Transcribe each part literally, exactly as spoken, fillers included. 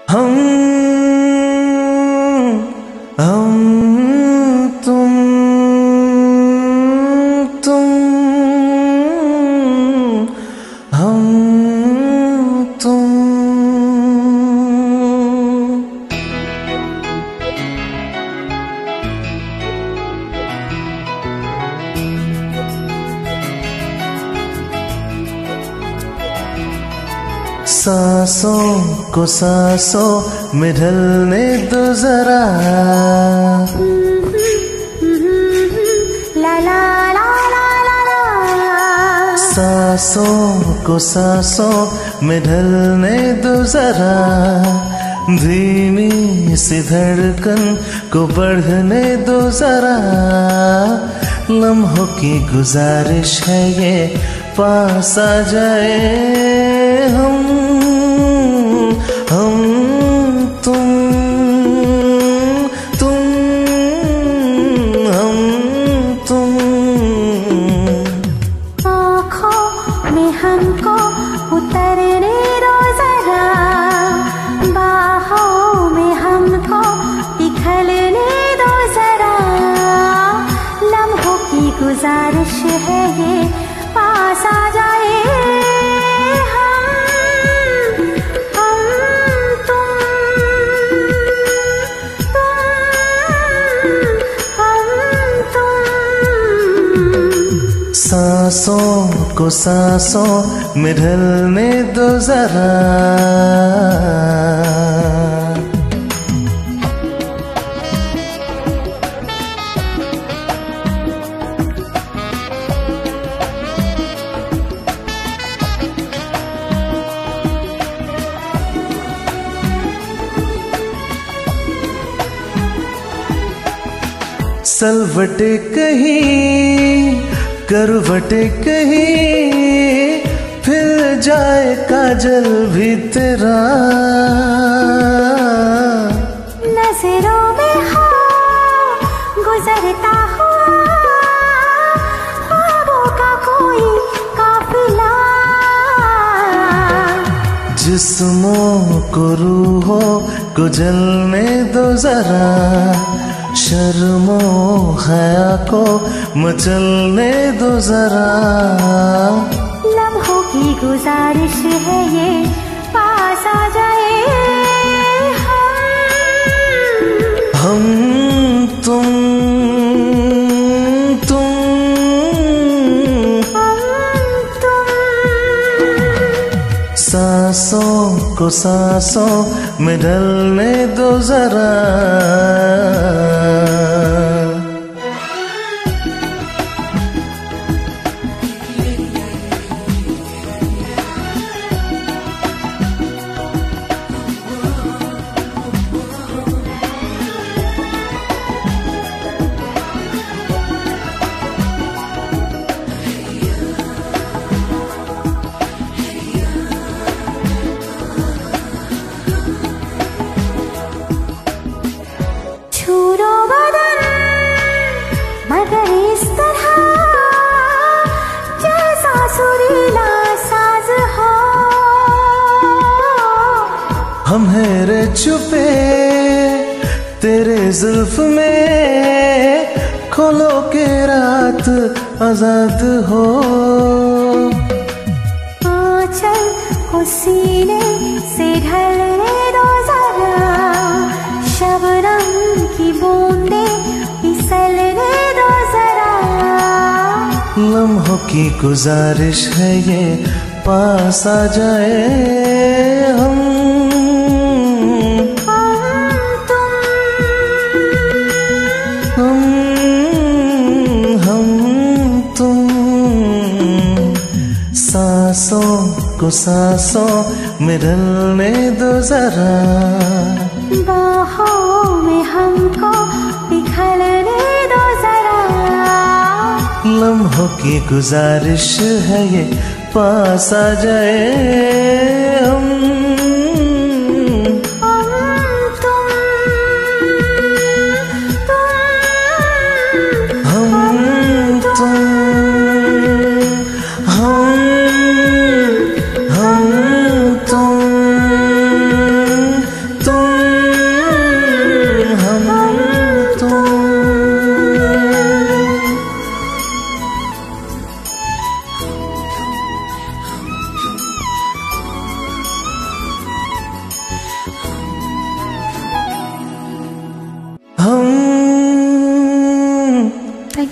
हम हम तुम तुम हम तुम। सांसों को सांसों में ढलने दो जरा, ला ला ला ला ला ला। सांसों को सांसों में ढलने दो जरा, धीमी सी धड़कन को बढ़ने दो जरा। लम्हों की गुजारिश है ये पास आ जाए, हम हम तुम तुम हम तुम। आँखों में हमको उतरने दो जरा, बाहों में हमको पिघलने दो जरा। लम्हों की गुजारिश है ये पास आ जाए, सांसों को सांसों में ढलने दो जरा। सलवटे कहीं करवटे कहीं, फिर जाए काजल भी तेरा। नजरों में हो गुजरता हुआ ख्वाबों का कोई काफिला। जिस्मों को रूहों को जलने दो जरा, शर्मो हया को मचलने दो जरा। लम्हों की गुजारिश है ये पास आ जाए, हम तुम तुम हम तुम। सांसों को सांसों में ढलने दो जरा। छूरो बदन मगर इस तरह जैसा सुरीला साज हो। हम हेरे छुपे तेरे जुल्फ में, खोलो के रात आजाद हो। आंचल को सीने से ढलने दो जरा, शबनम की बूंदे फिसलने दो जरा। लम्हों की गुजारिश है ये पास आ जाए, हम हम तुम हम हम तुम। सांसों को सांसों में ढलने दो जरा, बाहों में हमको पिघलने दो जरा। लम्हों की गुजारिश है ये पास आ जाए, हम हम तुम तुम हम तुम हम हम तुम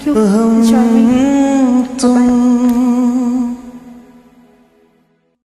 शुभ हम